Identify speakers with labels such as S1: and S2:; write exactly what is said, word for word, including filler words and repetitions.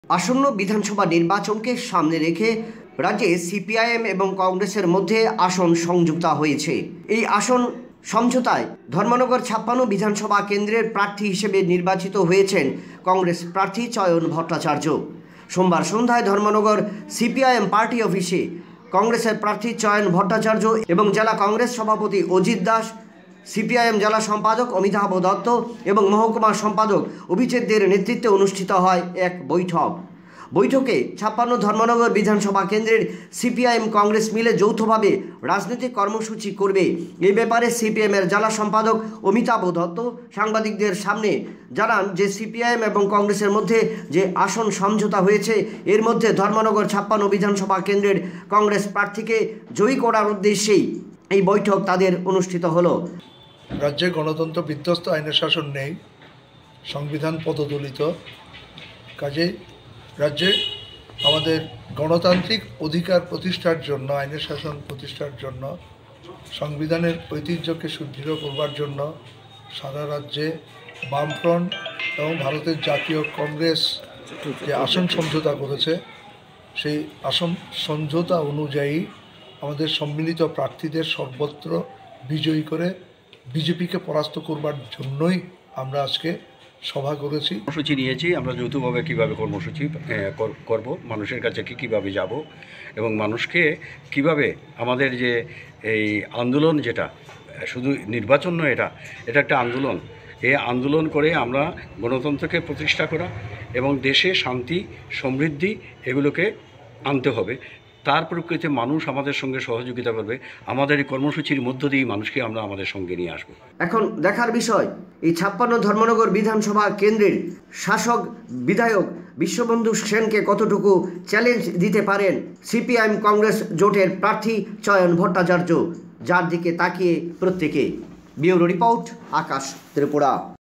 S1: আসন্ন বিধানসভা নির্বাচনকে সামনে রেখে রাজ্যে সিপিআইএম এবং কংগ্রেসের মধ্যে আসন সমঝোতা হয়েছে। এই আসন সমঝোতায় ধর্মনগর ছাপ্পান্ন বিধানসভা কেন্দ্রের প্রার্থী হিসেবে নির্বাচিত হয়েছেন কংগ্রেস প্রার্থী চয়ন ভট্টাচার্য। সোমবার সন্ধ্যায় ধর্মনগর সিপিআইএম পার্টি অফিসে কংগ্রেসের প্রার্থী চয়ন ভট্টাচার্য এবং জেলা কংগ্রেস সভাপতি অজিত দাস, সিপিআইএম জেলা সম্পাদক অমিতাভ দত্ত এবং মহকুমা সম্পাদক অভিজিৎদের নেতৃত্বে অনুষ্ঠিত হয় এক বৈঠক। বৈঠকে ছাপ্পান্ন ধর্মনগর বিধানসভা কেন্দ্রের সিপিআইএম কংগ্রেস মিলে যৌথভাবে রাজনৈতিক কর্মসূচি করবে। এই ব্যাপারে সিপিএমের জেলা সম্পাদক অমিতাভ দত্ত সাংবাদিকদের সামনে জানান যে সিপিআইএম এবং কংগ্রেসের মধ্যে যে আসন সমঝোতা হয়েছে, এর মধ্যে ধর্মনগর ছাপ্পান্ন বিধানসভা কেন্দ্রের কংগ্রেস প্রার্থীকে জয়ী করার উদ্দেশ্যেই এই বৈঠক তাদের অনুষ্ঠিত হলো।
S2: রাজ্যে গণতন্ত্র বিধ্বস্ত, আইনের শাসন নেই, সংবিধান পদদলিত, কাজে রাজ্যে আমাদের গণতান্ত্রিক অধিকার প্রতিষ্ঠার জন্য, আইনের শাসন প্রতিষ্ঠার জন্য, সংবিধানের ঐতিহ্যকে সুদৃঢ় করবার জন্য সারা রাজ্যে বামফ্রন্ট এবং ভারতের জাতীয় কংগ্রেস যে আসন সমঝোতা করেছে, সেই আসন সমঝোতা অনুযায়ী আমাদের সম্মিলিত প্রার্থীদের সর্বত্র বিজয়ী করে বিজেপিকে পরাস্ত করবার জন্যই আমরা আজকে সভা করেছি,
S3: কর্মসূচি নিয়েছি। আমরা যৌথভাবে কীভাবে কর্মসূচি করব, মানুষের কাছে কী কীভাবে যাব এবং মানুষকে কিভাবে আমাদের যে এই আন্দোলন, যেটা শুধু নির্বাচন নয়, এটা এটা একটা আন্দোলন। এই আন্দোলন করে আমরা গণতন্ত্রকে প্রতিষ্ঠা করা এবং দেশে শান্তি সমৃদ্ধি এগুলোকে আনতে হবে। তার প্রকৃতিতে মানুষ আমাদের সঙ্গে সহযোগিতা করবে। আমাদের এই কর্মসূচির মধ্য দিয়ে মানুষকে আমরা আমাদের সঙ্গে নিয়ে আসব।
S1: এখন দেখার বিষয়, এই ছাপ্পান্ন ধর্মনগর বিধানসভা কেন্দ্রের শাসক বিধায়ক বিশ্ববন্ধু সেনকে কতটুকু চ্যালেঞ্জ দিতে পারেন সিপিআইএম কংগ্রেস জোটের প্রার্থী চয়ন ভট্টাচার্য, যার দিকে তাকিয়ে প্রত্যেকে। Bureau report, Akash Tripura.